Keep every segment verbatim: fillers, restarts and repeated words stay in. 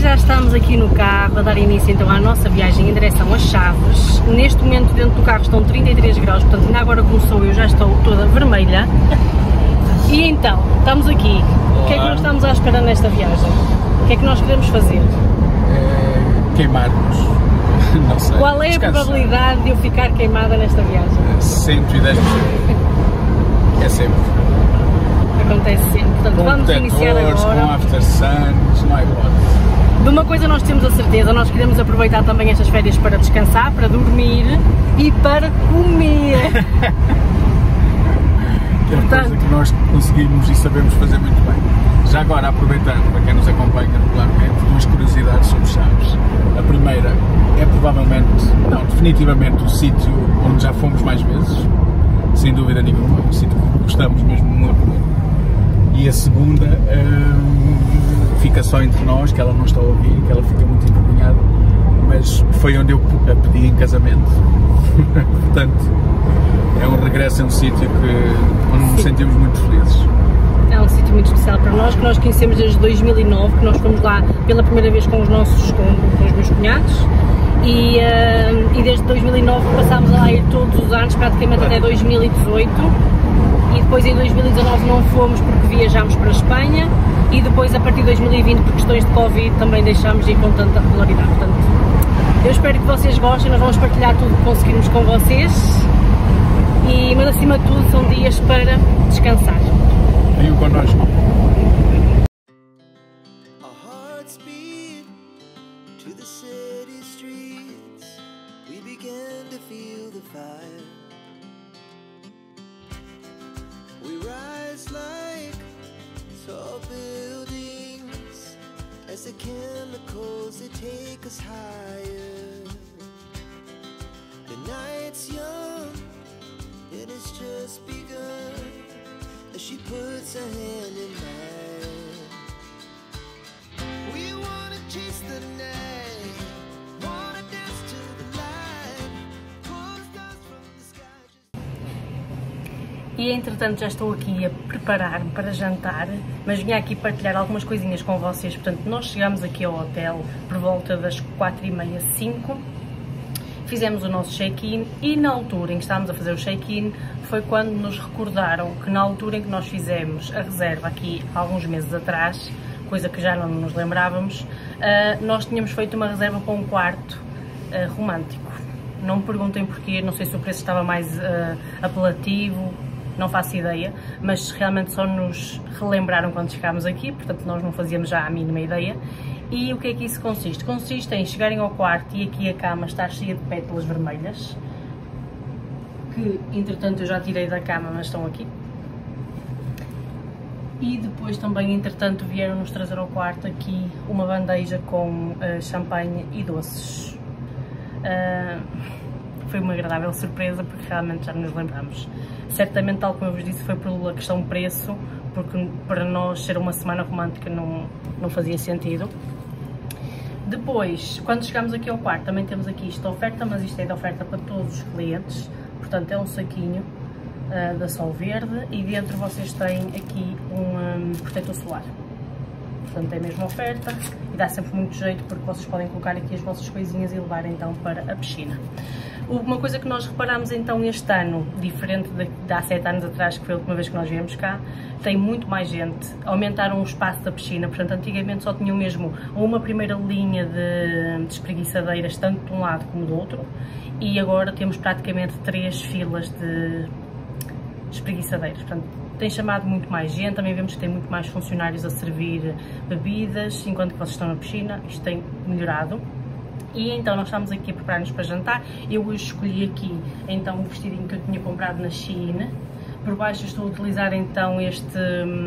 já estamos aqui no carro a dar início então à nossa viagem em direção a Chaves. Neste momento dentro do carro estão trinta e três graus, portanto ainda agora começou, eu já estou toda vermelha. E então, estamos aqui. Olá. O que é que nós estamos à espera nesta viagem? O que é que nós queremos fazer? É, queimar-nos. Não sei. Qual é Descansar. a probabilidade de eu ficar queimada nesta viagem? cento e dez por cento. É sempre. Acontece sempre. Portanto, com vamos iniciar agora. Com after suns, não há hipótese. De uma coisa nós temos a certeza, nós queremos aproveitar também estas férias para descansar, para dormir e para comer. Que é uma Portanto, coisa que nós conseguimos e sabemos fazer muito bem. Já agora, aproveitando, para quem nos acompanha regularmente, duas curiosidades sobre Chaves. A primeira é provavelmente, não, definitivamente o sítio onde já fomos mais vezes, sem dúvida nenhuma, um sítio que gostamos mesmo muito. E a segunda hum, fica só entre nós, que ela não está a ouvir, que ela fica muito envergonhada, mas foi onde eu a pedi em casamento. Portanto, é um regresso a um sítio que, onde nos sentimos muito felizes. É um sítio muito especial para nós, que nós conhecemos desde dois mil e nove, que nós fomos lá pela primeira vez com os nossos, com, com os meus cunhados, e, uh, e desde dois mil e nove passámos a lá ir todos os anos, praticamente até dois mil e dezoito, e depois em dois mil e dezanove não fomos porque viajámos para a Espanha, e depois a partir de dois mil e vinte, por questões de Covid, também deixámos de ir com tanta regularidade. Portanto, eu espero que vocês gostem, nós vamos partilhar tudo que conseguirmos com vocês, e, mas acima de tudo são dias para descansar. Venham connosco. As the chemicals that take us higher. The night's young, it has just begun. As she puts her hand in mine, we wanna chase the night, wanna dance to the light, pull the stars from the sky. E entretanto já estou aqui a preparar-me para jantar, mas vim aqui partilhar algumas coisinhas com vocês. Portanto, nós chegamos aqui ao hotel por volta das quatro e meia, cinco, fizemos o nosso check-in e na altura em que estávamos a fazer o check-in foi quando nos recordaram que na altura em que nós fizemos a reserva aqui há alguns meses atrás, coisa que já não nos lembrávamos, nós tínhamos feito uma reserva para um quarto romântico. Não me perguntem porquê, não sei se o preço estava mais apelativo, não faço ideia, mas realmente só nos relembraram quando chegámos aqui, portanto nós não fazíamos já a mínima ideia. E o que é que isso consiste? Consiste em chegarem ao quarto e aqui a cama está cheia de pétalas vermelhas, que entretanto eu já tirei da cama, mas estão aqui. E depois também, entretanto, vieram-nos trazer ao quarto aqui uma bandeja com uh, champanhe e doces. Uh, foi uma agradável surpresa porque realmente já nos lembramos. Certamente, tal como eu vos disse, foi pela questão de preço, porque para nós ser uma semana romântica não, não fazia sentido. Depois, quando chegamos aqui ao quarto, também temos aqui esta oferta, mas isto é de oferta para todos os clientes, portanto é um saquinho uh, da Sol Verde e dentro vocês têm aqui um, um protetor solar. Portanto é a mesma oferta e dá sempre muito jeito porque vocês podem colocar aqui as vossas coisinhas e levar então para a piscina. Uma coisa que nós reparámos então este ano, diferente de, de há sete anos atrás, que foi a última vez que nós viemos cá, tem muito mais gente, aumentaram o espaço da piscina, portanto antigamente só tinham mesmo uma primeira linha de, de espreguiçadeiras, tanto de um lado como do outro, e agora temos praticamente três filas de espreguiçadeiras, portanto tem chamado muito mais gente, também vemos que tem muito mais funcionários a servir bebidas, enquanto que vocês estão na piscina, isto tem melhorado. E então nós estamos aqui a preparar-nos para jantar. Eu hoje escolhi aqui então o vestidinho que eu tinha comprado na Shein. Por baixo estou a utilizar então este,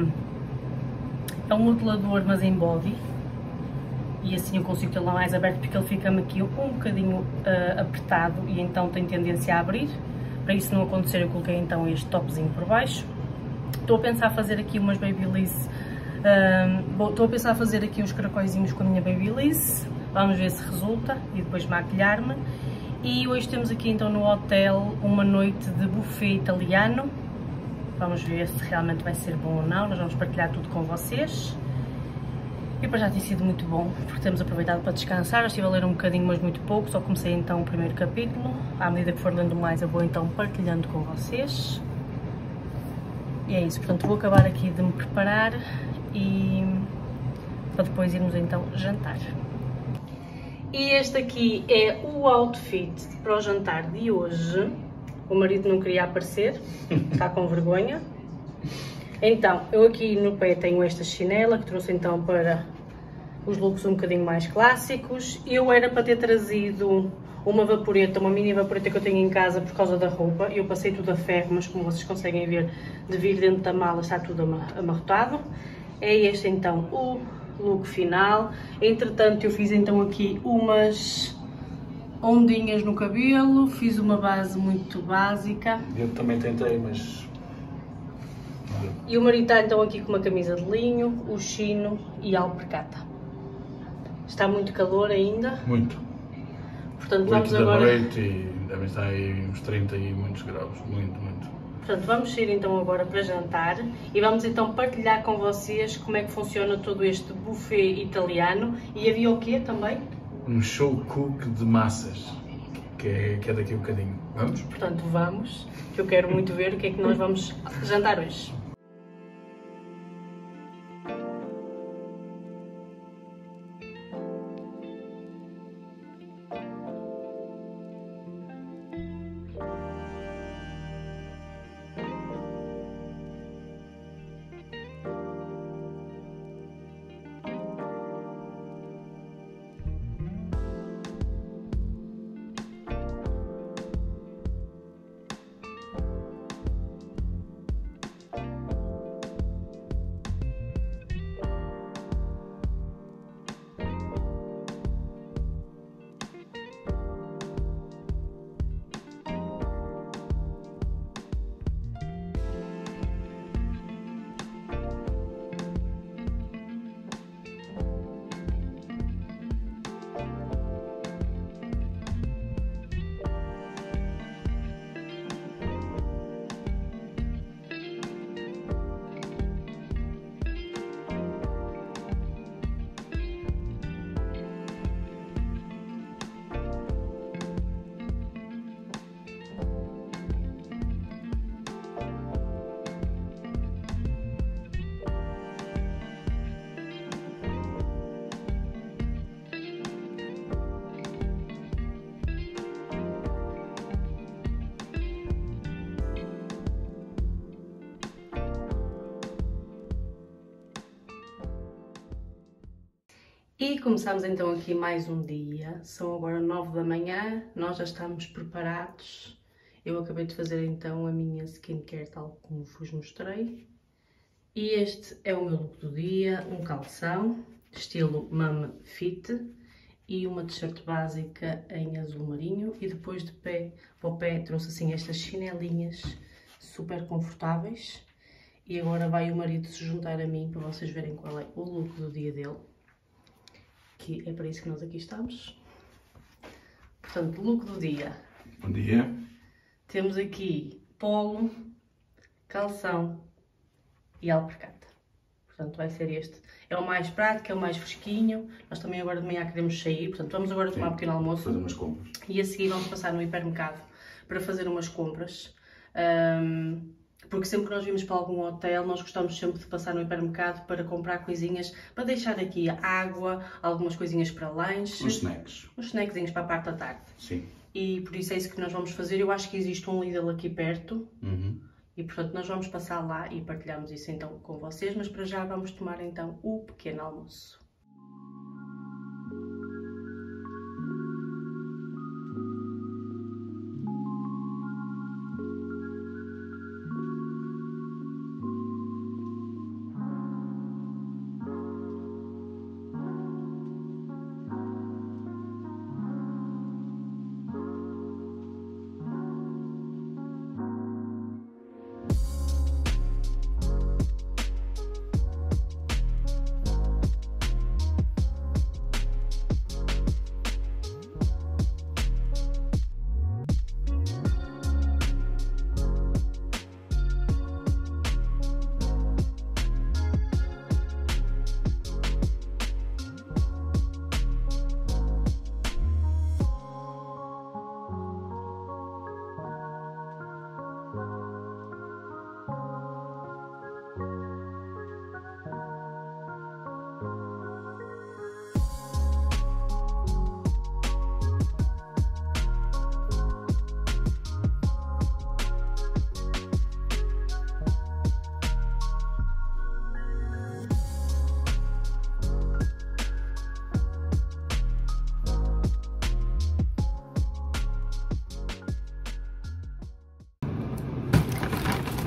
é um modelador mas em body. E assim eu consigo tê-lo mais aberto porque ele fica-me aqui um bocadinho uh, apertado e então tem tendência a abrir. Para isso não acontecer eu coloquei então este topzinho por baixo. Estou a pensar fazer aqui umas Babyliss, uh, estou a pensar fazer aqui uns caracóizinhos com a minha Babyliss. Vamos ver se resulta e depois maquilhar-me. E hoje temos aqui então no hotel uma noite de buffet italiano. Vamos ver se realmente vai ser bom ou não, nós vamos partilhar tudo com vocês. E para já tem sido muito bom, porque temos aproveitado para descansar. Eu estive a ler um bocadinho, mas muito pouco, só comecei então o primeiro capítulo. À medida que for lendo mais, eu vou então partilhando com vocês. E é isso, portanto vou acabar aqui de me preparar e para depois irmos então jantar. E este aqui é o outfit para o jantar de hoje. O marido não queria aparecer, está com vergonha. Então, eu aqui no pé tenho esta chinela que trouxe então para os looks um bocadinho mais clássicos. Eu era para ter trazido uma vaporeta, uma mini vaporeta que eu tenho em casa por causa da roupa. Eu passei tudo a ferro, mas como vocês conseguem ver, de vir dentro da mala está tudo amarrotado. É este então o look final. Entretanto, eu fiz então aqui umas ondinhas no cabelo, fiz uma base muito básica. Eu também tentei, mas... E o marido está então aqui com uma camisa de linho, o chino e a alpercata. Está muito calor ainda. Muito. Portanto, oito vamos da agora... noite e devem estar aí uns trinta e muitos graus. Muito, muito. Portanto, vamos sair então agora para jantar e vamos então partilhar com vocês como é que funciona todo este buffet italiano. E havia o quê também? Um show cook de massas, que é, que é daqui a um bocadinho. Vamos? Portanto, vamos, que eu quero muito ver o que é que nós vamos jantar hoje. E começamos então aqui mais um dia, são agora nove da manhã, nós já estamos preparados. Eu acabei de fazer então a minha skincare tal como vos mostrei. E este é o meu look do dia, um calção, estilo Mom Fit e uma t-shirt básica em azul marinho. E depois de pé para o pé trouxe assim estas chinelinhas super confortáveis. E agora vai o marido se juntar a mim para vocês verem qual é o look do dia dele. Que é para isso que nós aqui estamos. Portanto, look do dia. Bom dia. Temos aqui polo, calção e alpercata. Portanto, vai ser este. É o mais prático, é o mais fresquinho. Nós também agora de manhã queremos sair. Portanto, vamos agora tomar Sim, um pequeno almoço. Fazer umas compras. E a seguir vamos passar no hipermercado para fazer umas compras. Um, Porque sempre que nós vimos para algum hotel, nós gostamos sempre de passar no hipermercado para comprar coisinhas, para deixar aqui água, algumas coisinhas para lanche. Uns snacks. Uns snackzinhos para a parte da tarde. Sim. E por isso é isso que nós vamos fazer. Eu acho que existe um Lidl aqui perto. Uhum. E portanto nós vamos passar lá e partilhamos isso então com vocês. Mas para já vamos tomar então o pequeno almoço.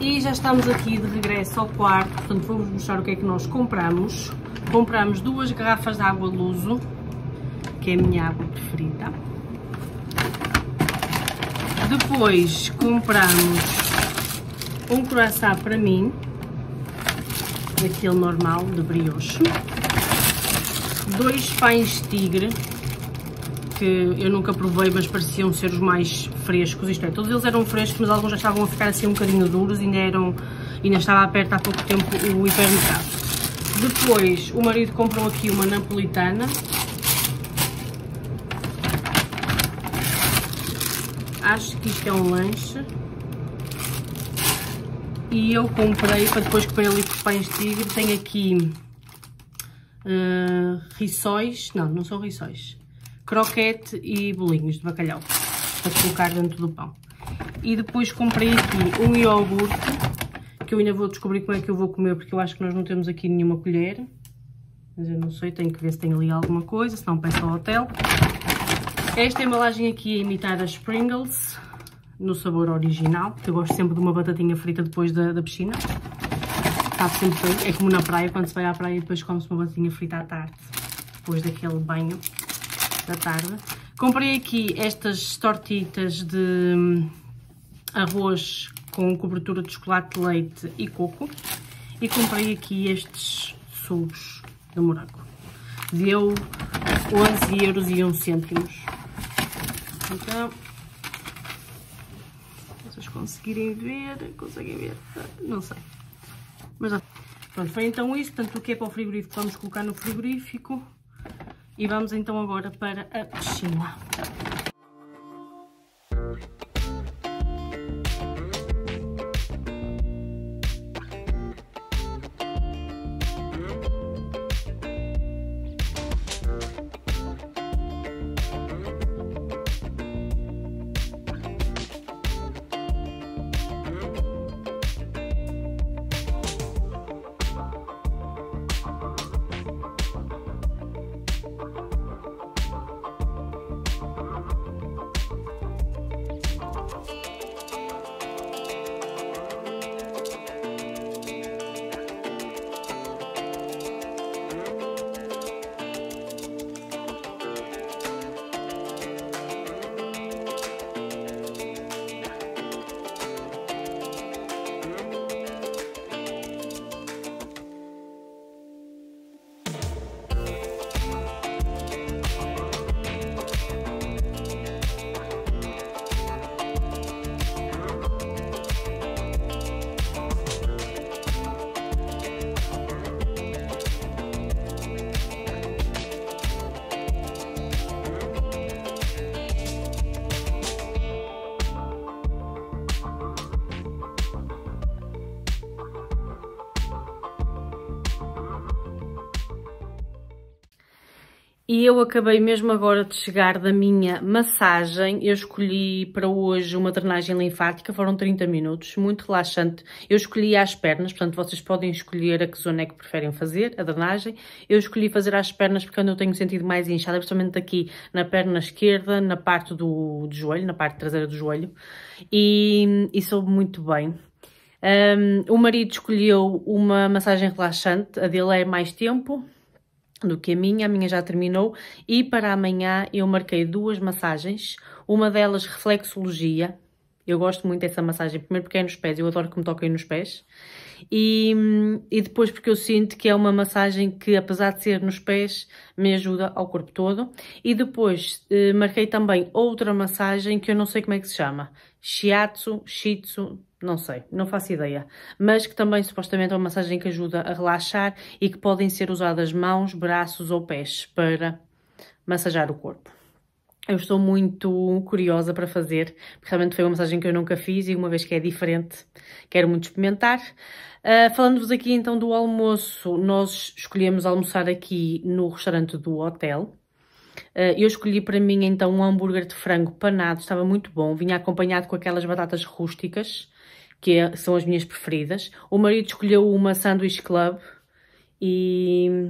E já estamos aqui de regresso ao quarto, portanto vou-vos mostrar o que é que nós compramos. Compramos duas garrafas de água Luso, que é a minha água preferida. Depois compramos um croissant para mim, daquele normal, de brioche. Dois pães tigre, que eu nunca provei, mas pareciam ser os mais frescos, isto é, todos eles eram frescos, mas alguns já estavam a ficar assim um bocadinho duros, ainda, eram, ainda estava aberto há pouco tempo o hipermercado. Depois o marido comprou aqui uma napolitana, acho que isto é um lanche, e eu comprei, para depois comer ali com os pães tigre, tem aqui uh, rissóis, não, não são rissóis, croquete e bolinhos de bacalhau para colocar dentro do pão. E depois comprei aqui um iogurte, que eu ainda vou descobrir como é que eu vou comer, porque eu acho que nós não temos aqui nenhuma colher, mas eu não sei, tenho que ver se tem ali alguma coisa, senão peço ao hotel. Esta embalagem aqui é imitar as Pringles, no sabor original, que eu gosto sempre de uma batatinha frita depois da, da piscina. Está sempre bem, é como na praia, quando se vai à praia e depois come-se uma batatinha frita à tarde, depois daquele banho da tarde. Comprei aqui estas tortitas de arroz com cobertura de chocolate de leite e coco. E comprei aqui estes sugos de morango. Deu onze euros e um cêntimo. Então, se vocês conseguirem ver, conseguem ver, não sei. Mas pronto, foi então isso. Portanto, o que é para o frigorífico vamos colocar no frigorífico. E vamos então agora para a piscina. E eu acabei mesmo agora de chegar da minha massagem. Eu escolhi para hoje uma drenagem linfática, foram trinta minutos, muito relaxante. Eu escolhi às pernas, portanto vocês podem escolher a que zona é que preferem fazer, a drenagem. Eu escolhi fazer às pernas porque eu tenho sentido mais inchada, principalmente aqui na perna esquerda, na parte do, do joelho, na parte traseira do joelho. E, e soube muito bem. Um, o marido escolheu uma massagem relaxante, a dele é mais tempo do que a minha, a minha já terminou, e para amanhã eu marquei duas massagens, uma delas reflexologia. Eu gosto muito dessa massagem, primeiro porque é nos pés, eu adoro que me toquem nos pés, e, e depois porque eu sinto que é uma massagem que, apesar de ser nos pés, me ajuda ao corpo todo. E depois eh, marquei também outra massagem que eu não sei como é que se chama, Shiatsu, Shitsu, não sei, não faço ideia, mas que também supostamente é uma massagem que ajuda a relaxar e que podem ser usadas mãos, braços ou pés para massajar o corpo. Eu estou muito curiosa para fazer, porque realmente foi uma massagem que eu nunca fiz e uma vez que é diferente, quero muito experimentar. Uh, Falando-vos aqui então do almoço, nós escolhemos almoçar aqui no restaurante do hotel. Uh, eu escolhi para mim então um hambúrguer de frango panado, estava muito bom, vinha acompanhado com aquelas batatas rústicas, que é, são as minhas preferidas. O marido escolheu uma Sandwich Club e,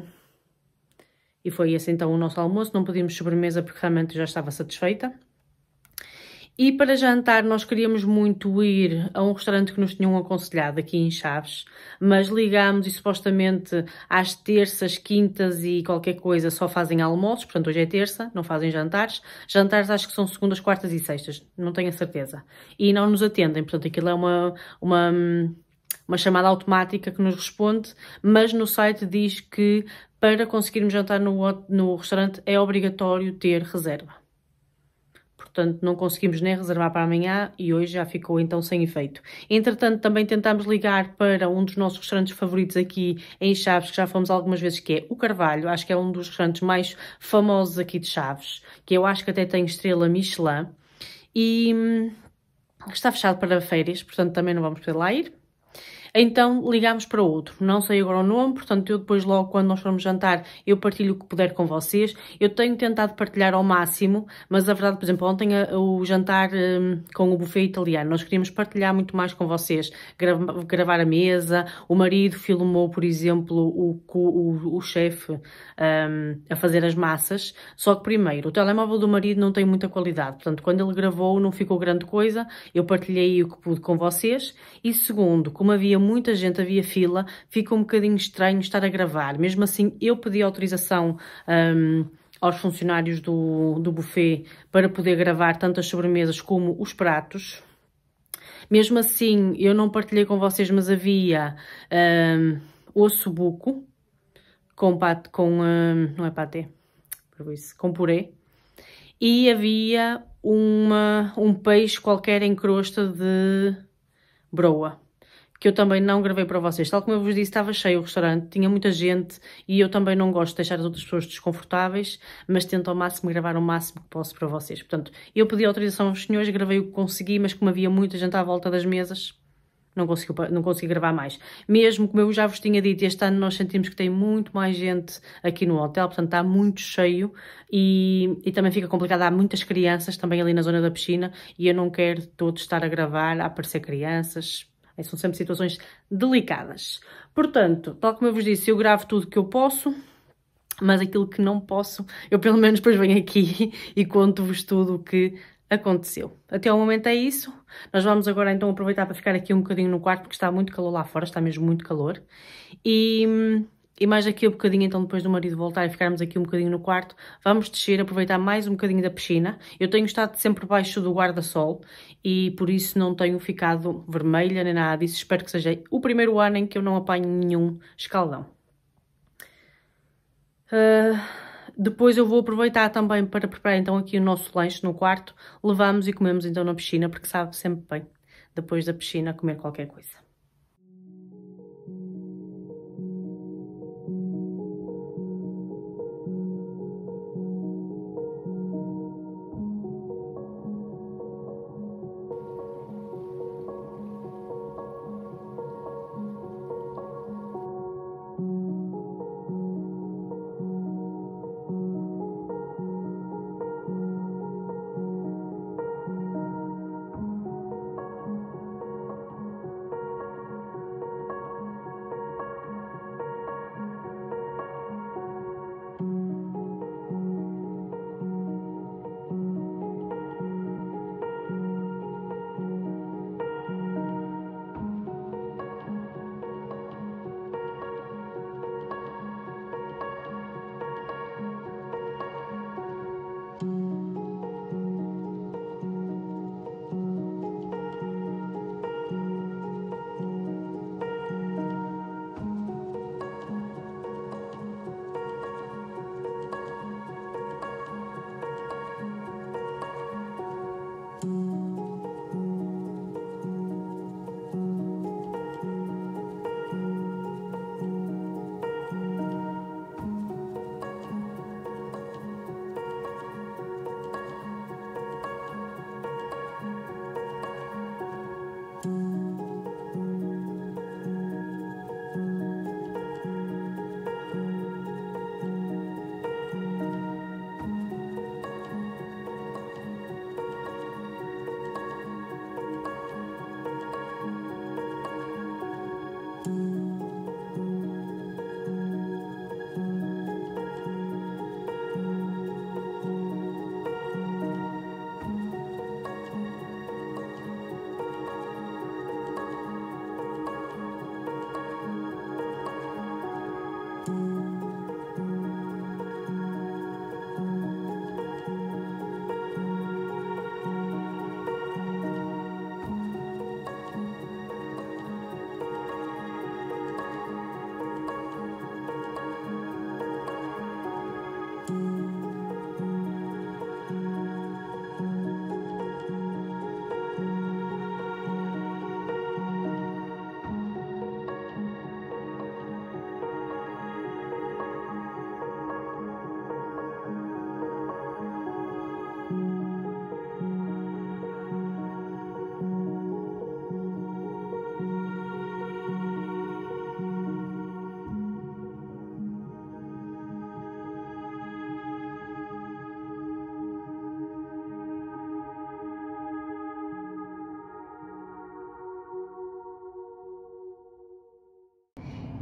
e foi esse então o nosso almoço. Não pedimos sobremesa porque realmente já estava satisfeita. E para jantar nós queríamos muito ir a um restaurante que nos tinham aconselhado aqui em Chaves, mas ligámos e supostamente às terças, quintas e qualquer coisa só fazem almoços, portanto hoje é terça, não fazem jantares. Jantares acho que são segundas, quartas e sextas, não tenho a certeza. E não nos atendem, portanto aquilo é uma, uma, uma chamada automática que nos responde, mas no site diz que para conseguirmos jantar no, no restaurante é obrigatório ter reserva. Portanto, não conseguimos nem reservar para amanhã e hoje já ficou então sem efeito. Entretanto, também tentámos ligar para um dos nossos restaurantes favoritos aqui em Chaves, que já fomos algumas vezes, que é o Carvalho. Acho que é um dos restaurantes mais famosos aqui de Chaves, que eu acho que até tem estrela Michelin. E hum, está fechado para férias, portanto também não vamos poder lá ir. Então ligámos para outro, não sei agora o nome, portanto eu depois logo quando nós formos jantar eu partilho o que puder com vocês. Eu tenho tentado partilhar ao máximo, mas a verdade, por exemplo, ontem a, o jantar um, com o buffet italiano, nós queríamos partilhar muito mais com vocês, grava, gravar a mesa, o marido filmou, por exemplo, o, o, o chefe um, a fazer as massas, só que primeiro, o telemóvel do marido não tem muita qualidade, portanto quando ele gravou não ficou grande coisa, eu partilhei o que pude com vocês, e segundo, como havia muita gente, havia fila, ficou um bocadinho estranho estar a gravar. Mesmo assim, eu pedi autorização um, aos funcionários do, do buffet para poder gravar tanto as sobremesas como os pratos. Mesmo assim, eu não partilhei com vocês, mas havia um, ossobuco com, pate, com um, não é patê, com purê. E havia uma, um peixe qualquer em crosta de broa, que eu também não gravei para vocês. Tal como eu vos disse, estava cheio o restaurante, tinha muita gente e eu também não gosto de deixar as outras pessoas desconfortáveis, mas tento ao máximo gravar o máximo que posso para vocês. Portanto, eu pedi autorização aos senhores, gravei o que consegui, mas como havia muita gente à volta das mesas, não consegui, não consegui gravar mais. Mesmo, como eu já vos tinha dito, este ano nós sentimos que tem muito mais gente aqui no hotel, portanto está muito cheio e, e também fica complicado. Há muitas crianças também ali na zona da piscina e eu não quero todos estar a gravar, a aparecer crianças. São sempre situações delicadas. Portanto, tal como eu vos disse, eu gravo tudo que eu posso, mas aquilo que não posso, eu pelo menos depois venho aqui e conto-vos tudo o que aconteceu. Até ao momento é isso. Nós vamos agora então aproveitar para ficar aqui um bocadinho no quarto, porque está muito calor lá fora, está mesmo muito calor. E... E mais aqui um bocadinho, então, depois do marido voltar e ficarmos aqui um bocadinho no quarto, vamos descer, aproveitar mais um bocadinho da piscina. Eu tenho estado sempre baixo do guarda-sol e por isso não tenho ficado vermelha nem nada disso. Espero que seja o primeiro ano em que eu não apanho nenhum escaldão. Uh, depois eu vou aproveitar também para preparar então aqui o nosso lanche no quarto. Levamos e comemos então na piscina, porque sabe sempre bem, depois da piscina, comer qualquer coisa.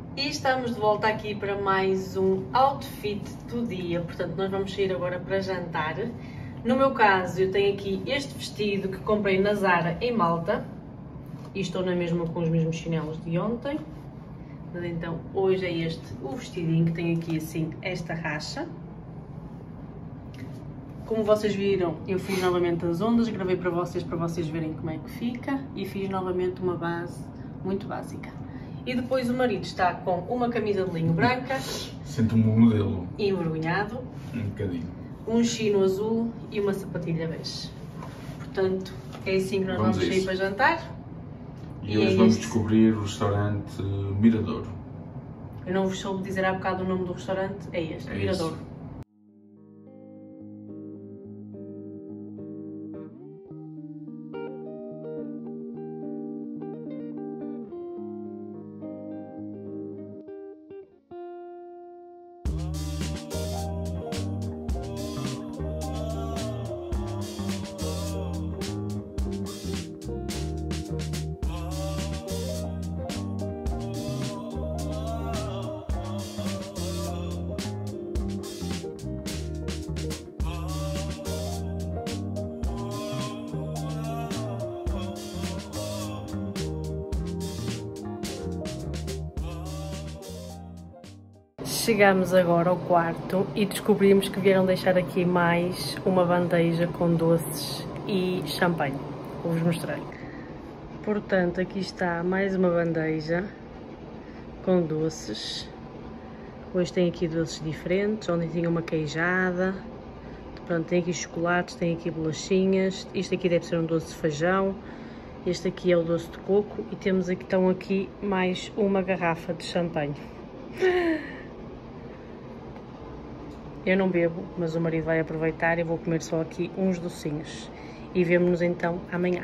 E estamos de volta aqui para mais um outfit do dia. Portanto, nós vamos sair agora para jantar. No meu caso, eu tenho aqui este vestido que comprei na Zara em Malta. E estou na mesma com os mesmos chinelos de ontem. Mas então, hoje é este o vestidinho que tem aqui assim esta racha. Como vocês viram, eu fiz novamente as ondas, gravei para vocês, para vocês verem como é que fica. E fiz novamente uma base muito básica. E depois o marido está com uma camisa de linho branca. Sinto-me um modelo. Envergonhado. Um bocadinho. Um chino azul e uma sapatilha bege. Portanto, é assim que nós vamos, vamos sair para jantar. E, e hoje é vamos isso. descobrir o restaurante Miradouro. Eu não vos soube dizer há bocado o nome do restaurante, é este, é Miradouro. Esse. Chegamos agora ao quarto e descobrimos que vieram deixar aqui mais uma bandeja com doces e champanhe. Vou-vos mostrar. Portanto, aqui está mais uma bandeja com doces. Hoje tem aqui doces diferentes, ontem tinha uma queijada. Pronto, tem aqui chocolates, tem aqui bolachinhas. Isto aqui deve ser um doce de feijão. Este aqui é o doce de coco e temos aqui, estão aqui mais uma garrafa de champanhe. Eu não bebo, mas o marido vai aproveitar e vou comer só aqui uns docinhos. E vemo-nos então amanhã.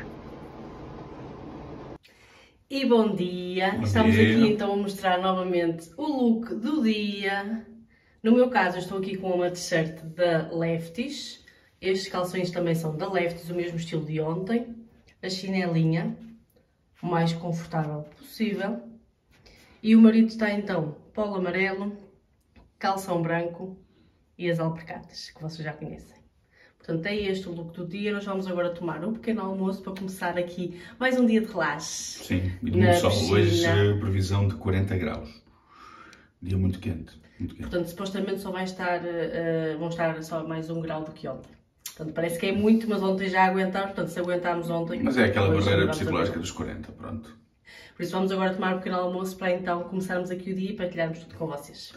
E bom dia! Bom Estamos dia. aqui então a mostrar novamente o look do dia. No meu caso, eu estou aqui com uma t-shirt da Lefties. Estes calções também são da Lefties, o mesmo estilo de ontem. A chinelinha, o mais confortável possível. E o marido está então polo amarelo, calção branco e as alpercatas, que vocês já conhecem. Portanto, é este o look do dia. Nós vamos agora tomar um pequeno almoço para começar aqui mais um dia de relaxe. Sim, e de muito sol. Hoje, previsão de quarenta graus. Dia muito quente. Muito quente. Portanto, supostamente só vai estar, uh, vão estar só mais um grau do que ontem. Portanto, parece que é muito, mas ontem já aguentámos. Portanto, se aguentámos ontem... Mas é aquela barreira psicológica dos quarenta, pronto. Por isso vamos agora tomar um pequeno almoço para então começarmos aqui o dia e partilharmos tudo com vocês.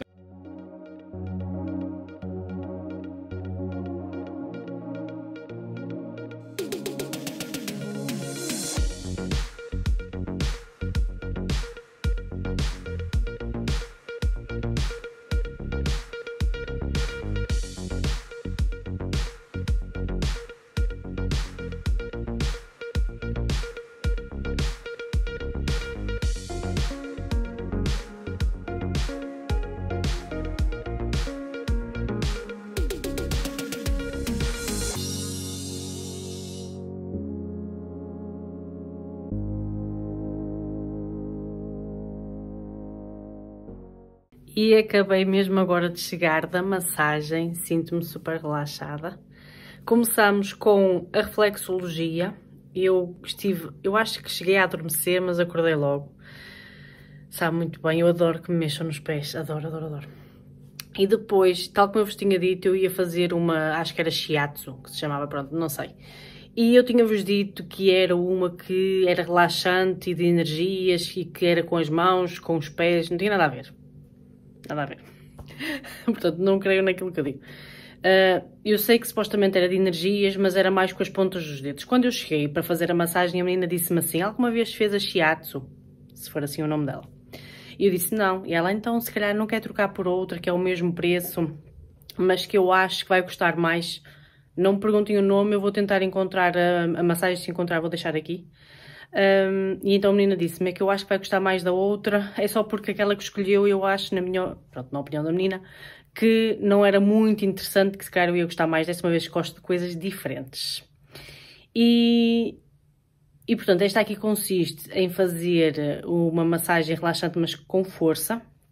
E acabei mesmo agora de chegar da massagem, sinto-me super relaxada. Começamos com a reflexologia. Eu estive, eu acho que cheguei a adormecer, mas acordei logo. Sabe muito bem, eu adoro que me mexam nos pés, adoro, adoro, adoro. E depois, tal como eu vos tinha dito, eu ia fazer uma, acho que era shiatsu, que se chamava, pronto, não sei. E eu tinha-vos dito que era uma que era relaxante e de energias e que era com as mãos, com os pés, não tinha nada a ver. Nada a ver. Portanto, não creio naquilo que eu digo. Uh, eu sei que supostamente era de energias, mas era mais com as pontas dos dedos. Quando eu cheguei para fazer a massagem, a menina disse-me assim, alguma vez fez a shiatsu? Se for assim o nome dela. E eu disse não. E ela, então, se calhar não quer trocar por outra, que é o mesmo preço, mas que eu acho que vai custar mais. Não me perguntem o nome, eu vou tentar encontrar a, a massagem, se encontrar vou deixar aqui. Um, e então a menina disse-me, é que eu acho que vai gostar mais da outra, é só porque aquela que escolheu, eu acho, na minha, pronto, na opinião da menina, que não era muito interessante, que se calhar eu ia gostar mais dessa, uma vez que gosto de coisas diferentes. E, e portanto, esta aqui consiste em fazer uma massagem relaxante, mas com força,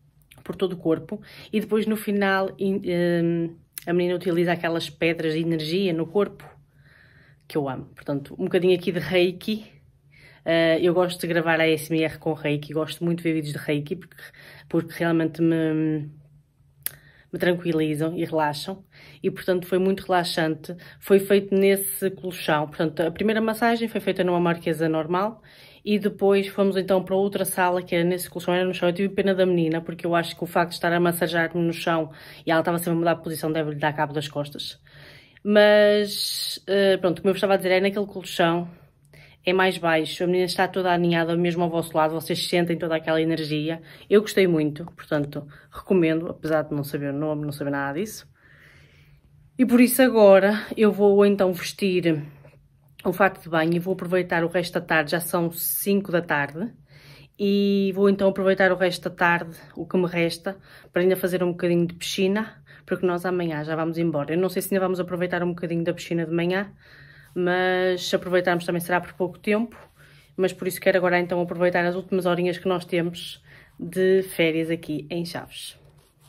por todo o corpo e depois no final um, a menina utiliza aquelas pedras de energia no corpo, que eu amo. Portanto, um bocadinho aqui de Reiki. Uh, eu gosto de gravar A S M R com Reiki, gosto muito de ver vídeos de Reiki porque, porque realmente me, me tranquilizam e relaxam. E, portanto, foi muito relaxante. Foi feito nesse colchão. Portanto, a primeira massagem foi feita numa marquesa normal e depois fomos então para outra sala que era nesse colchão, era no chão. Eu tive pena da menina porque eu acho que o facto de estar a massajar-me no chão e ela estava sempre a mudar de posição deve-lhe dar cabo das costas. Mas, uh, pronto, como eu estava a dizer, é naquele colchão. É mais baixo, a menina está toda aninhada mesmo ao vosso lado, vocês sentem toda aquela energia. Eu gostei muito, portanto, recomendo, apesar de não saber o nome, não saber nada disso. E por isso agora eu vou então vestir o fato de banho e vou aproveitar o resto da tarde, já são cinco da tarde. E vou então aproveitar o resto da tarde, o que me resta, para ainda fazer um bocadinho de piscina, porque nós amanhã já vamos embora. Eu não sei se ainda vamos aproveitar um bocadinho da piscina de manhã, mas se aproveitarmos também será por pouco tempo, mas por isso quero agora então aproveitar as últimas horinhas que nós temos de férias aqui em Chaves.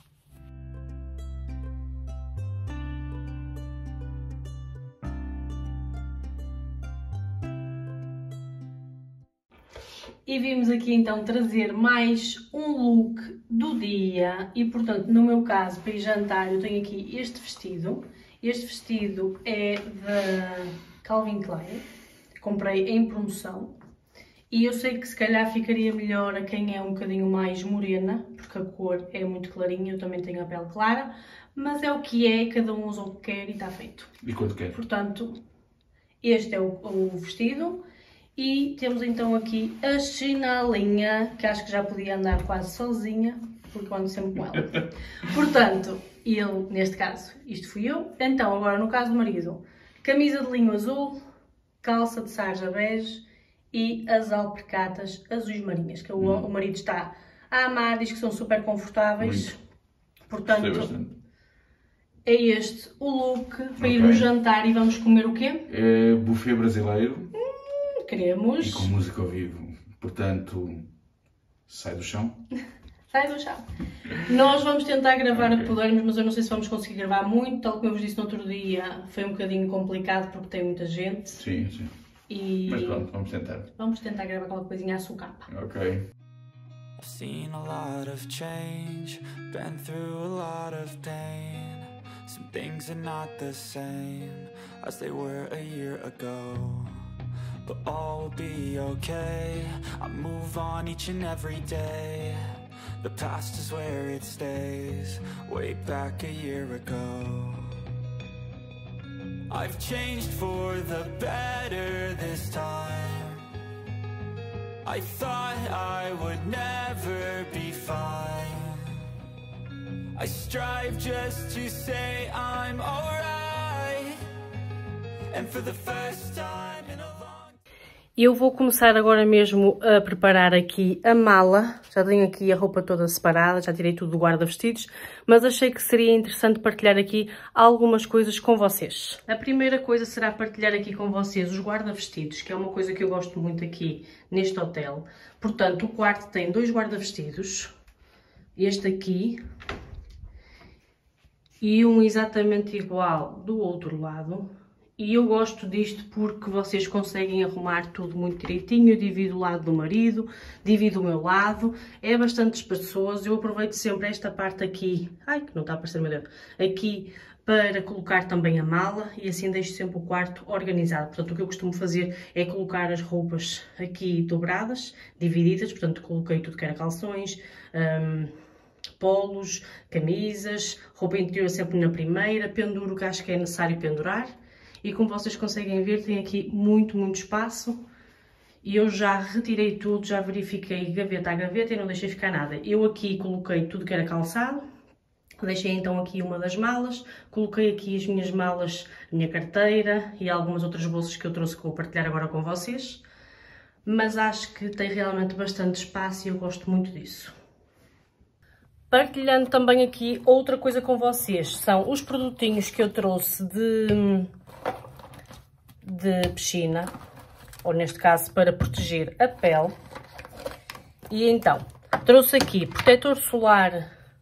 E vimos aqui então trazer mais um look do dia e portanto no meu caso para ir jantar eu tenho aqui este vestido. Este vestido é da Calvin Klein, comprei em promoção e eu sei que se calhar ficaria melhor a quem é um bocadinho mais morena, porque a cor é muito clarinha, eu também tenho a pele clara, mas é o que é, cada um usa o que quer e está feito. E quanto quer? Portanto, este é o, o vestido e temos então aqui a chinalinha, que acho que já podia andar quase sozinha, porque eu ando sempre com ela. Portanto, ele, neste caso, isto fui eu. Então, agora no caso do marido, camisa de linho azul, calça de sarja bege e as alpercatas azuis marinhas, que o, hum. o marido está a amar, diz que são super confortáveis. Muito. Portanto, é este o look para okay. irmos jantar e vamos comer o quê? É buffet brasileiro. Hum, queremos. E com música ao vivo. Portanto, sai do chão. Sai do chão. Nós vamos tentar gravar okay. o que pudermos, mas eu não sei se vamos conseguir gravar muito. Tal como eu vos disse no outro dia, foi um bocadinho complicado porque tem muita gente. Sim, sim. E... Mas pronto, vamos tentar. Vamos tentar gravar qualquer coisinha à sucapa. Ok. I've seen a lot of change, been through a lot of pain. Some things are not the same as they were a year ago. But all will be okay, I move on each and every day. The past is where it stays, way back a year ago. I've changed for the better this time. I thought I would never be fine. I strive just to say I'm alright. And for the first time in a long... Eu vou começar agora mesmo a preparar aqui a mala. Já tenho aqui a roupa toda separada, já tirei tudo do guarda-vestidos, mas achei que seria interessante partilhar aqui algumas coisas com vocês. A primeira coisa será partilhar aqui com vocês os guarda-vestidos, que é uma coisa que eu gosto muito aqui neste hotel. Portanto, o quarto tem dois guarda-vestidos, este aqui e um exatamente igual do outro lado. E eu gosto disto porque vocês conseguem arrumar tudo muito direitinho. Eu divido o lado do marido, divido o meu lado. É bastante espaçoso. Eu aproveito sempre esta parte aqui. Ai, que não está a aparecer meu dedo. Aqui para colocar também a mala. E assim deixo sempre o quarto organizado. Portanto, o que eu costumo fazer é colocar as roupas aqui dobradas, divididas. Portanto, coloquei tudo que era calções, hum, polos, camisas, roupa interior sempre na primeira. Penduro o que acho que é necessário pendurar. E como vocês conseguem ver, tem aqui muito, muito espaço. E eu já retirei tudo, já verifiquei gaveta a gaveta e não deixei ficar nada. Eu aqui coloquei tudo que era calçado. Deixei então aqui uma das malas. Coloquei aqui as minhas malas, a minha carteira e algumas outras bolsas que eu trouxe que vou partilhar agora com vocês. Mas acho que tem realmente bastante espaço e eu gosto muito disso. Partilhando também aqui outra coisa com vocês. São os produtinhos que eu trouxe de... de piscina, ou neste caso para proteger a pele. E então, trouxe aqui protetor solar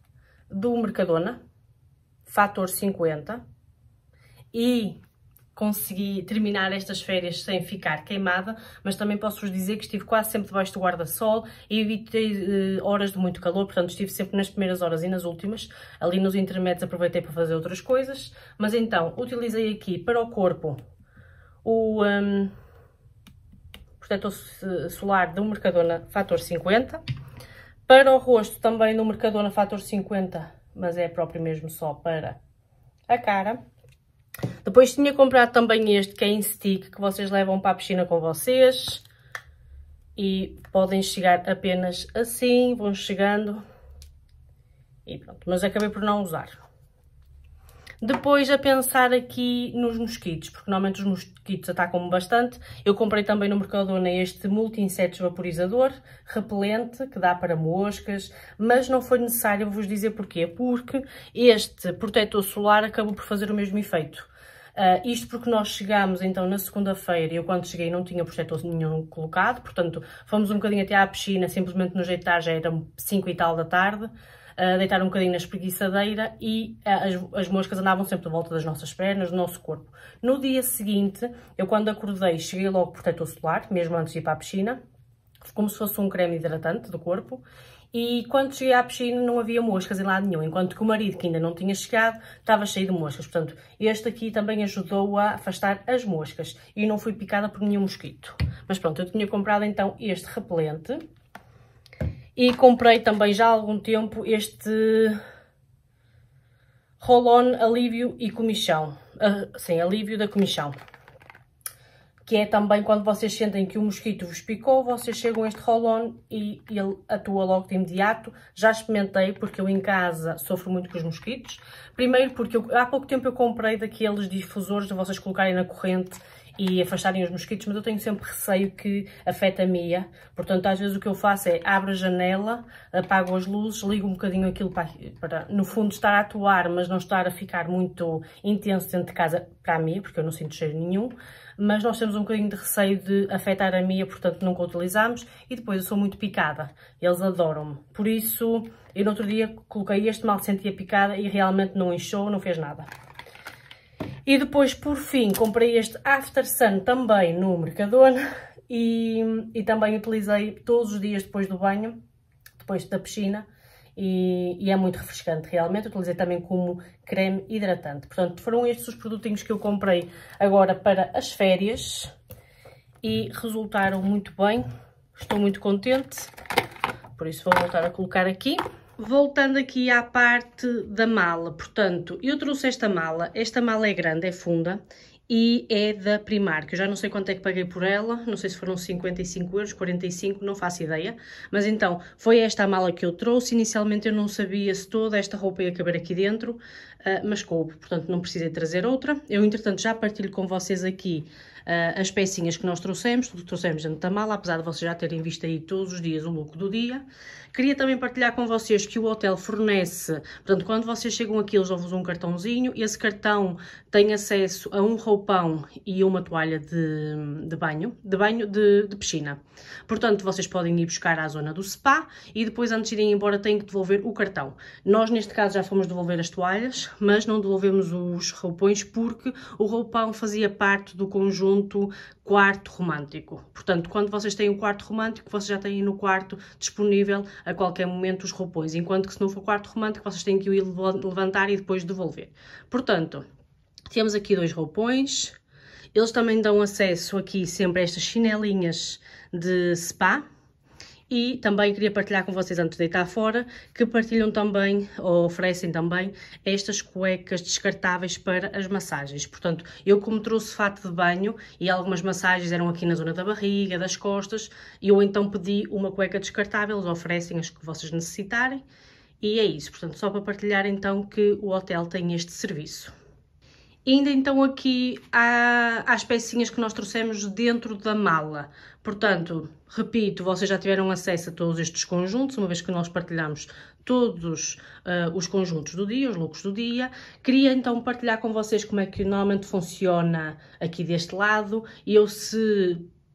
do Mercadona, fator cinquenta, e consegui terminar estas férias sem ficar queimada, mas também posso-vos dizer que estive quase sempre debaixo do guarda-sol e evitei uh, horas de muito calor, portanto estive sempre nas primeiras horas e nas últimas. Ali nos intermédios aproveitei para fazer outras coisas, mas então utilizei aqui para o corpo o um, protetor solar do Mercadona fator cinquenta, para o rosto também do Mercadona fator cinquenta, mas é próprio mesmo só para a cara. Depois tinha comprado também este, que é em stick, que vocês levam para a piscina com vocês. E podem chegar apenas assim, vão chegando. E pronto, mas acabei por não usar. Depois a pensar aqui nos mosquitos, porque normalmente os mosquitos atacam-me bastante. Eu comprei também no Mercadona este multi-insetos vaporizador, repelente, que dá para moscas, mas não foi necessário vos dizer porquê, porque este protetor solar acabou por fazer o mesmo efeito. Uh, isto porque nós chegámos então na segunda-feira e eu quando cheguei não tinha protetor nenhum colocado, portanto fomos um bocadinho até à piscina, simplesmente nos deitar, já eram cinco e tal da tarde. Uh, deitar um bocadinho na espreguiçadeira e uh, as, as moscas andavam sempre de volta das nossas pernas, do nosso corpo. No dia seguinte, eu quando acordei, cheguei logo protetor solar, mesmo antes de ir para a piscina, como se fosse um creme hidratante do corpo, e quando cheguei à piscina não havia moscas em lado nenhum, enquanto que o marido, que ainda não tinha chegado, estava cheio de moscas. Portanto, este aqui também ajudou a afastar as moscas e não fui picada por nenhum mosquito. Mas pronto, eu tinha comprado então este repelente. E comprei também já há algum tempo este roll-on alívio e comichão. Uh, sim, alívio da comichão. Que é também quando vocês sentem que o mosquito vos picou, vocês chegam a este roll-on e ele atua logo de imediato. Já experimentei porque eu em casa sofro muito com os mosquitos. Primeiro porque eu, há pouco tempo eu comprei daqueles difusores de vocês colocarem na corrente e afastarem os mosquitos, mas eu tenho sempre receio que afeta a minha. Portanto, às vezes o que eu faço é abro a janela, apago as luzes, ligo um bocadinho aquilo para, para no fundo estar a atuar, mas não estar a ficar muito intenso dentro de casa para mim, porque eu não sinto cheiro nenhum. Mas nós temos um bocadinho de receio de afetar a minha, portanto nunca utilizamos. E depois eu sou muito picada, eles adoram-me. Por isso, eu no outro dia coloquei este, mal sentia picada e realmente não inchou, não fez nada. E depois, por fim, comprei este After Sun também no Mercadona e, e também utilizei todos os dias depois do banho, depois da piscina, e, e é muito refrescante realmente. Utilizei também como creme hidratante. Portanto, foram estes os produtinhos que eu comprei agora para as férias e resultaram muito bem. Estou muito contente, por isso vou voltar a colocar aqui. Voltando aqui à parte da mala, portanto, eu trouxe esta mala, esta mala é grande, é funda e é da Primark, eu já não sei quanto é que paguei por ela, não sei se foram cinquenta e cinco euros, quarenta e cinco, não faço ideia, mas então, foi esta a mala que eu trouxe. Inicialmente eu não sabia se toda esta roupa ia caber aqui dentro, mas coube, portanto não precisei trazer outra. Eu, entretanto, já partilho com vocês aqui Uh, as pecinhas que nós trouxemos, tudo que trouxemos dentro da mala, apesar de vocês já terem visto aí todos os dias o look do dia. Queria também partilhar com vocês que o hotel fornece, portanto, quando vocês chegam aqui, eles dão-vos um cartãozinho, e esse cartão tem acesso a um roupão e uma toalha de, de banho, de banho de, de piscina. Portanto, vocês podem ir buscar à zona do spa e depois, antes de irem embora, têm que devolver o cartão. Nós, neste caso, já fomos devolver as toalhas, mas não devolvemos os roupões porque o roupão fazia parte do conjunto quarto romântico. Portanto, quando vocês têm um quarto romântico, vocês já têm no quarto disponível a qualquer momento os roupões, enquanto que se não for quarto romântico, vocês têm que o ir levantar e depois devolver. Portanto, temos aqui dois roupões. Eles também dão acesso aqui sempre a estas chinelinhas de spa. E também queria partilhar com vocês, antes de deitar fora, que partilham também, ou oferecem também, estas cuecas descartáveis para as massagens. Portanto, eu como trouxe fato de banho e algumas massagens eram aqui na zona da barriga, das costas, e eu então pedi uma cueca descartável, eles oferecem as que vocês necessitarem. E é isso, portanto, só para partilhar então que o hotel tem este serviço. E ainda então aqui há as pecinhas que nós trouxemos dentro da mala. Portanto, repito, vocês já tiveram acesso a todos estes conjuntos, uma vez que nós partilhamos todos uh, os conjuntos do dia, os looks do dia. Queria então partilhar com vocês como é que normalmente funciona aqui deste lado. E eu, se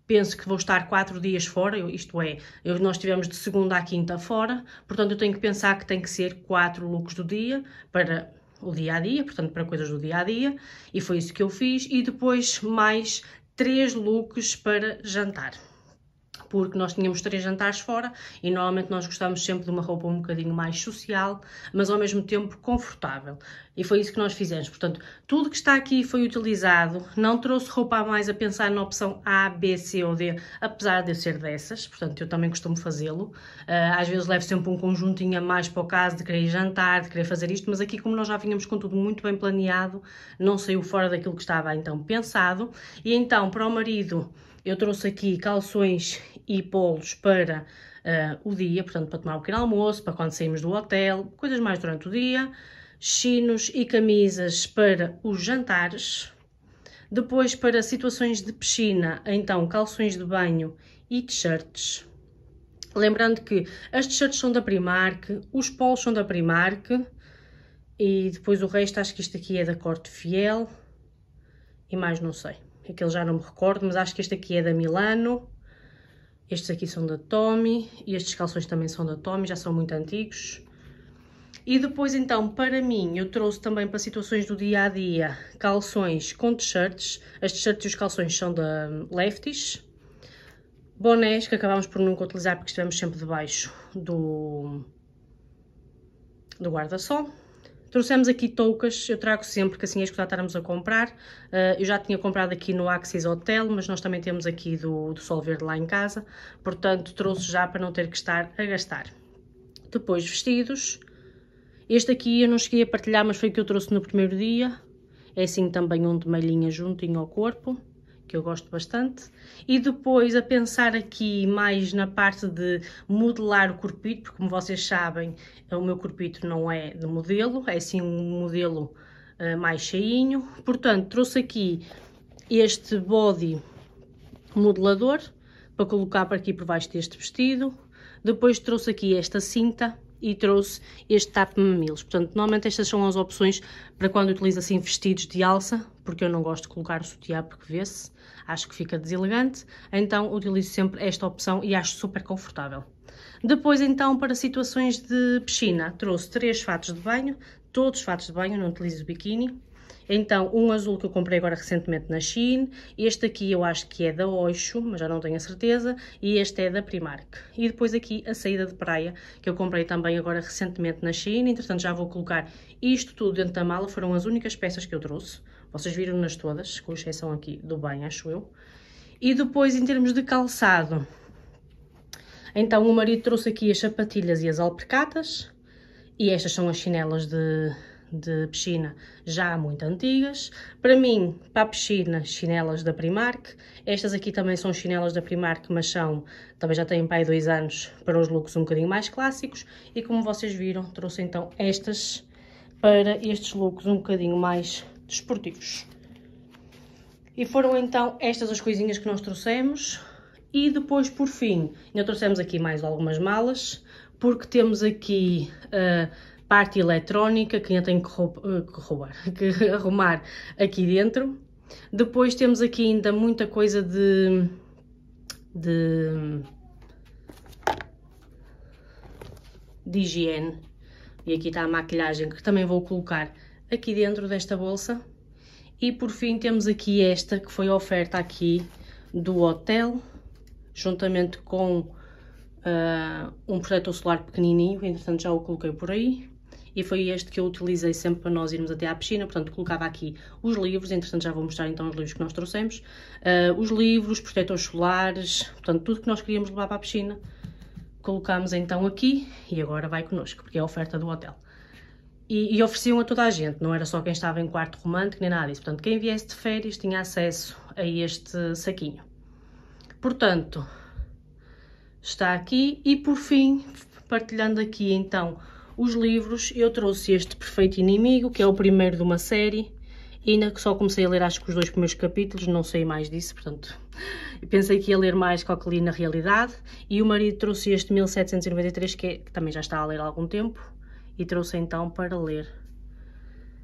penso que vou estar quatro dias fora, eu, isto é, eu, nós estivemos de segunda à quinta fora, portanto eu tenho que pensar que tem que ser quatro looks do dia para o dia a dia, portanto para coisas do dia a dia, e foi isso que eu fiz, e depois mais três looks para jantar. Porque nós tínhamos três jantares fora e normalmente nós gostamos sempre de uma roupa um bocadinho mais social, mas ao mesmo tempo confortável. E foi isso que nós fizemos. Portanto, tudo que está aqui foi utilizado, não trouxe roupa a mais a pensar na opção A, B, C ou D, apesar de eu ser dessas, portanto eu também costumo fazê-lo. Às vezes levo sempre um conjuntinho a mais para o caso de querer jantar, de querer fazer isto, mas aqui como nós já vínhamos com tudo muito bem planeado, não saiu fora daquilo que estava então pensado. E então, para o marido, eu trouxe aqui calções e polos para uh, o dia, portanto para tomar um pequeno almoço, para quando saímos do hotel, coisas mais durante o dia, chinos e camisas para os jantares, depois para situações de piscina, então calções de banho e t-shirts. Lembrando que as t-shirts são da Primark, os polos são da Primark e depois o resto acho que isto aqui é da Corte Fiel e mais não sei. Aquele já não me recordo, mas acho que este aqui é da Milano. Estes aqui são da Tommy. E estes calções também são da Tommy, já são muito antigos. E depois, então, para mim, eu trouxe também para situações do dia-a-dia calções com t-shirts. As t-shirts e os calções são da Lefties. Bonés, que acabámos por nunca utilizar porque estivemos sempre debaixo do, do guarda-sol. Trouxemos aqui toucas, eu trago sempre, que assim é escutar estarmos a comprar. Uh, eu já tinha comprado aqui no Axis Hotel, mas nós também temos aqui do, do Sol Verde lá em casa. Portanto, trouxe já para não ter que estar a gastar. Depois, vestidos. Este aqui eu não cheguei a partilhar, mas foi o que eu trouxe no primeiro dia. É assim também um de malhinha juntinho ao corpo, que eu gosto bastante. E depois a pensar aqui mais na parte de modelar o corpito, porque como vocês sabem, o meu corpito não é de modelo, é assim um modelo uh, mais cheinho. Portanto, trouxe aqui este body modelador para colocar para aqui por baixo deste vestido. Depois trouxe aqui esta cinta e trouxe este tapa-mamilos. Portanto, normalmente estas são as opções para quando utilizo assim vestidos de alça, porque eu não gosto de colocar o sutiã porque vê-se, acho que fica deselegante, então utilizo sempre esta opção e acho super confortável. Depois então para situações de piscina, trouxe três fatos de banho, todos fatos de banho, não utilizo biquíni. Então, um azul que eu comprei agora recentemente na Shein, este aqui eu acho que é da Oxo, mas já não tenho a certeza, e este é da Primark. E depois aqui a saída de praia, que eu comprei também agora recentemente na Shein, entretanto já vou colocar isto tudo dentro da mala, foram as únicas peças que eu trouxe. Vocês viram-nas todas, com exceção aqui do bem, acho eu. E depois, em termos de calçado, então o marido trouxe aqui as sapatilhas e as alpercatas, e estas são as chinelas de... de piscina já muito antigas. Para mim, para a piscina, chinelas da Primark. Estas aqui também são chinelas da Primark, mas são, também já têm pai dois anos para os looks um bocadinho mais clássicos. E como vocês viram, trouxe então estas para estes looks um bocadinho mais desportivos. E foram então estas as coisinhas que nós trouxemos. E depois, por fim, ainda trouxemos aqui mais algumas malas, porque temos aqui... Uh, parte eletrónica que ainda tenho que, roubar, que, roubar, que arrumar aqui dentro. Depois temos aqui ainda muita coisa de, de, de higiene. E aqui está a maquilhagem que também vou colocar aqui dentro desta bolsa. E por fim temos aqui esta que foi a oferta aqui do hotel, juntamente com uh, um protetor solar pequenininho, entretanto já o coloquei por aí. E foi este que eu utilizei sempre para nós irmos até à piscina, portanto colocava aqui os livros, entretanto já vou mostrar então os livros que nós trouxemos, uh, os livros, protetores solares, portanto tudo que nós queríamos levar para a piscina, colocámos então aqui e agora vai connosco, porque é a oferta do hotel. E, e ofereciam a toda a gente, não era só quem estava em quarto romântico nem nada disso, portanto quem viesse de férias tinha acesso a este saquinho. Portanto, está aqui e por fim, partilhando aqui então os livros, eu trouxe este Perfeito Inimigo, que é o primeiro de uma série, e ainda que só comecei a ler acho que os dois primeiros capítulos, não sei mais disso, portanto, pensei que ia ler mais que o que li na realidade, e o marido trouxe este mil setecentos e noventa e três, que, é, que também já está a ler há algum tempo, e trouxe então para ler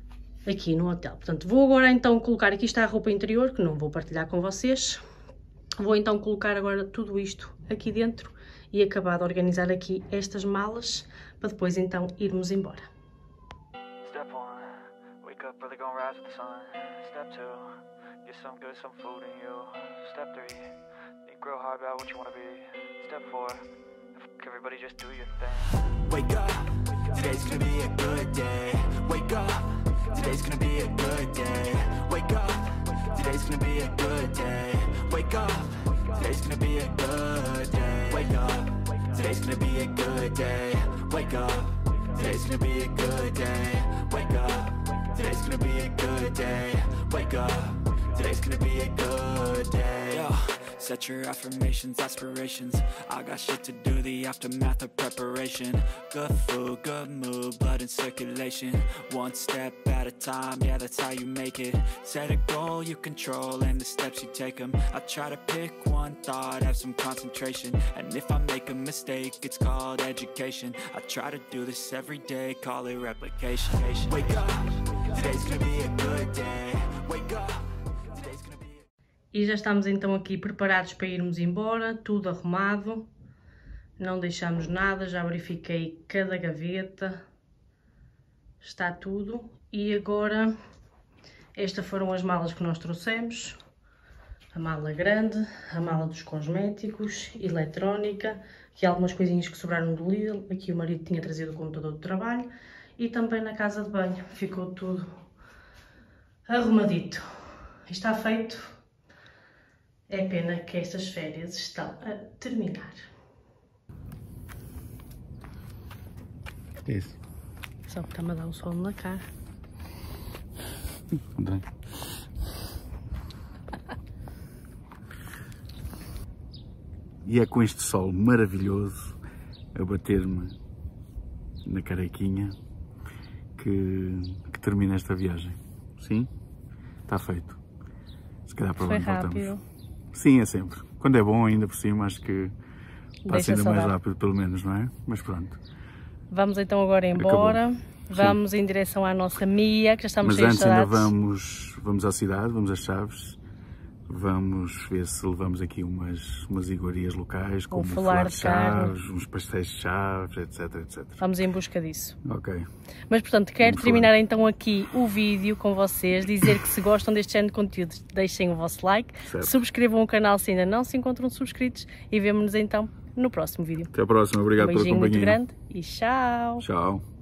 aqui no hotel. Portanto, vou agora então colocar, aqui está a roupa interior, que não vou partilhar com vocês, Vou então colocar agora tudo isto aqui dentro e acabar de organizar aqui estas malas para depois então irmos embora. Step one, wake up early, gonna rise with the sun. Step two, get some good, some food in you. Step three, think real hard about what you wanna be. Step four, fuck everybody, just do your thing. Wake up, today's gonna be a good day. Wake up, today's gonna be a good day. Wake up, today's gonna be a good day. Wake up, today's gonna be a good day. Wake up, today's gonna be a good day. Wake up, today's gonna be a good day. Wake up, today's gonna be a good day. Wake up, today's gonna be a good day. Yo, set your affirmations, aspirations. I got shit to do, the aftermath of preparation. Good food, good mood, blood in circulation. One step at a time, yeah, that's how you make it. Set a goal you control and the steps you take them. I try to pick one thought, have some concentration. And if I make a mistake, it's called education. I try to do this every day, call it replication. Wake up, today's gonna be a good day. Wake up. E já estamos então aqui preparados para irmos embora, tudo arrumado, não deixamos nada, já verifiquei cada gaveta, está tudo. E agora, estas foram as malas que nós trouxemos, a mala grande, a mala dos cosméticos, eletrónica, aqui algumas coisinhas que sobraram do Lidl, aqui o marido tinha trazido o computador de trabalho e também na casa de banho, ficou tudo arrumadito. Está feito. É pena que estas férias estão a terminar. É isso. Só que está-me a dar um sol na cara. Bem. E é com este sol maravilhoso a bater-me na carequinha que, que termina esta viagem. Sim? Está feito. Se calhar para onde voltamos. Sim, é sempre. Quando é bom, ainda por cima, acho que passa ainda mais rápido, pelo menos, não é? Mas pronto. Vamos então agora embora. Acabou. Vamos Sim. em direção à nossa Mia, que já estamos cheios de saudades. Mas antes ainda vamos, vamos à cidade, vamos às Chaves. Vamos ver se levamos aqui umas, umas iguarias locais, como o falar de Chaves, uns pastéis de Chaves, etc, etcétera. Vamos em busca disso. Ok. Mas, portanto, quero Vamos terminar falar. então aqui o vídeo com vocês, dizer que se gostam deste género de conteúdo, deixem o vosso like, certo. Subscrevam o canal se ainda não se encontram subscritos e vemo-nos então no próximo vídeo. Até a próxima, obrigado um pela companhia. Um beijinho muito grande e tchau! Tchau!